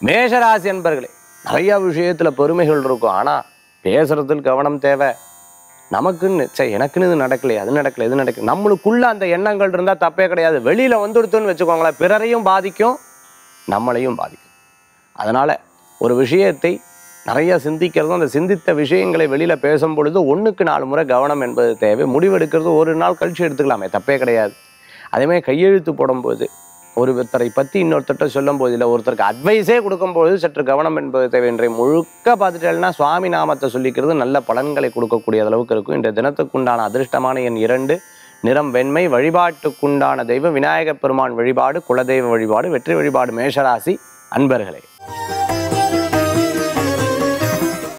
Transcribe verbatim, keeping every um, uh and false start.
மேஷராசி அன்பர்களே, நிறைய விஷயத்துல பெருமைகள் இருக்கும். ஆனா பேசுறதுல கவனம் தேவை. நமக்குன்னு சே எனக்குன்னு இது நடக்கலையே, அது நடக்கல, இது நடக்கல, நம்மளுக்குள்ள அந்த எண்ணங்கள் இருந்தால் தப்பே கிடையாது. வெளியில் வந்துடுத்துன்னு வச்சுக்கோங்களேன், பிறரையும் பாதிக்கும், நம்மளையும் பாதிக்கும். அதனால் ஒரு விஷயத்தை நிறைய சிந்திக்கிறதும், அந்த சிந்தித்த விஷயங்களை வெளியில் பேசும் பொழுது ஒன்றுக்கு நாலு முறை கவனம் என்பது தேவை. முடிவெடுக்கிறது ஒரு நாள் கழித்து எடுத்துக்கலாமே, தப்பே கிடையாது. அதேமாதிரி கையெழுத்து போடும்போது ஒருத்தரை பற்றி இன்னொருத்தட்ட சொல்லும் போது, இல்லை ஒருத்தருக்கு அட்வைஸே கொடுக்கும்போது சற்று கவனம் என்பது தேவை. இன்றைய முழுக்க பார்த்துட்டேன்னா சுவாமி நாமத்தை சொல்லிக்கிறது நல்ல பலன்களை கொடுக்கக்கூடிய அளவுக்கு இருக்கும். இன்றைய தினத்துக்குண்டான அதிர்ஷ்டமான எண் இரண்டு, நிறம் வெண்மை. வழிபாட்டுக்குண்டான தெய்வம் விநாயகப் பெருமான் வழிபாடு, குலதெய்வ வழிபாடு, வெற்றி வழிபாடு. மேஷராசி அன்பர்களே.